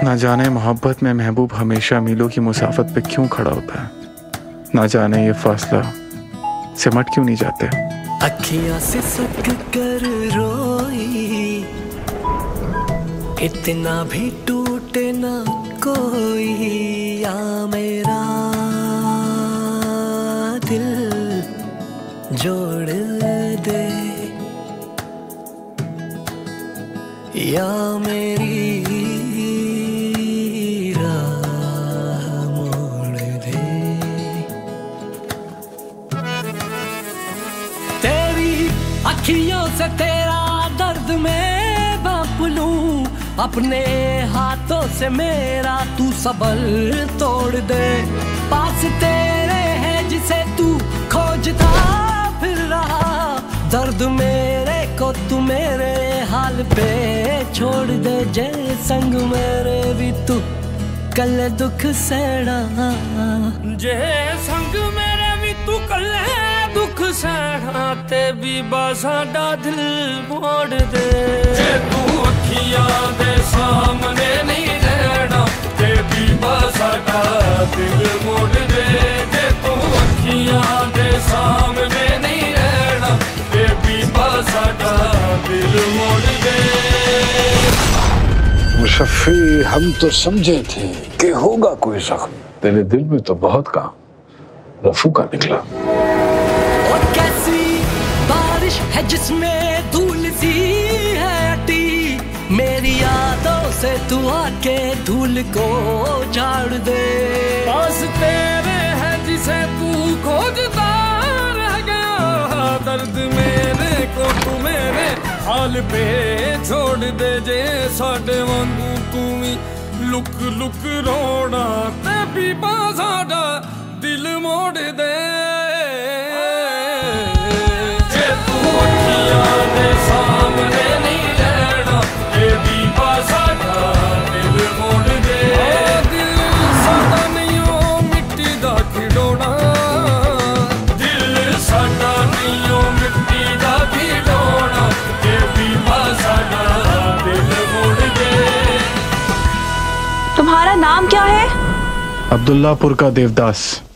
ना जाने मोहब्बत में महबूब हमेशा मीलों की मुसाफत पे क्यों खड़ा होता है, ना जाने ये फासला सिमट क्यों नहीं जाते। अखियां से सक कर रोई, इतना भी टूटे ना कोई, या मेरा दिल जोड़ दे, या मेरी राह मोड़ दे। तेरी अखियों से तेरा दर्द मैं बांप लूं, अपने हाथों से मेरा तू सबल तोड़ दे। पास तेरे है जिसे तू खोजता फिर रहा, दर्द मेरे को तू मेरे हाल पे छोड़ दे। जे संग मेरे भी तू कल दुख सैना, जे संग मेरे भी तू कल दुख सैना, ते भी साडा दिल मोड़ दे। जे तू अखियां दे सामने नहीं रहना, ते भी साडा दिल मोड़ दे। जे तू अखियां दे सामने नहीं रहना, ते भी साडा दिल मोड़ दे। मुशफ़ी, हम तो समझे थे कि होगा कोई जख्म, तेरे दिल में तो बहुत काम रफू का निकला। और कैसी बारिश है जिसमें धूल सी है अटी, मेरी यादों से तू आके धूल को झाड़ दे। पास तेरे है जिसे तू खोजता रह गया, दर्द मेरे को तू मेरे हाल पे छोड़ दे। जे साडे वांगू तू भी लुक लुक रोना, ते भी साडा दिल मोड़ दे। जे तू अखियां दे सामने नहीं रहना, ते भी साडा दिल मोड़ दे। दिल साडा नहीं ओ मिट्टी दा खिडौना, दिल साडा नहीं ओ मिट्टी दा खिडौना, ते भी साडा दिल मोड़ दे। तुम्हारा नाम क्या है? अब्दुल्लापुर का देवदास।